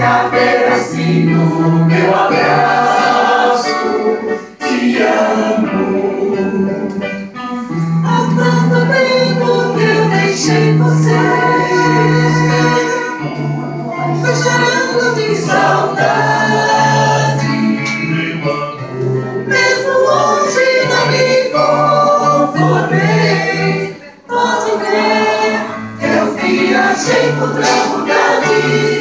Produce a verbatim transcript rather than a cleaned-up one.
caber assim no meu abraço. Te amo. Há tanto tempo que eu deixei você, tô chorando de saudade. Mesmo longe não me conformei. Pode ver, eu viajei por outra lugar.